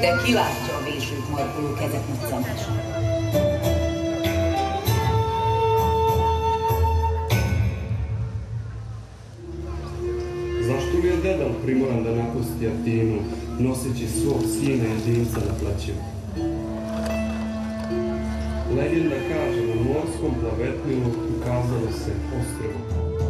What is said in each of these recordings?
De ki látja a vésőt markoló kezek moccanását? Zašto li je Dedan primoran da napusti Atinu, noseći svog sina jedinca na plećima? Legenda kaže, na morskom plavetnilu ukazalo se ostrvo.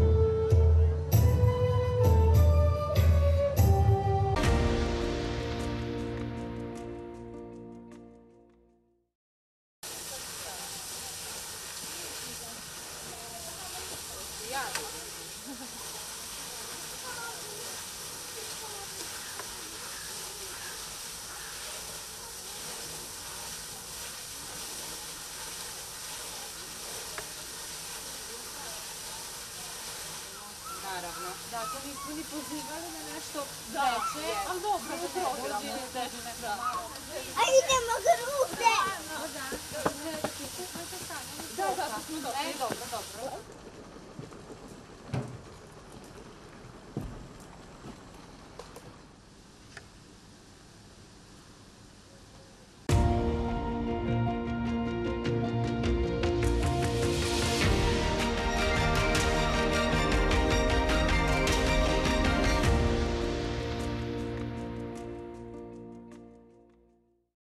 Naravno. Dakle, mi smo ni pozivali na nešto veće, ali dobro, da program. A idemo grupe!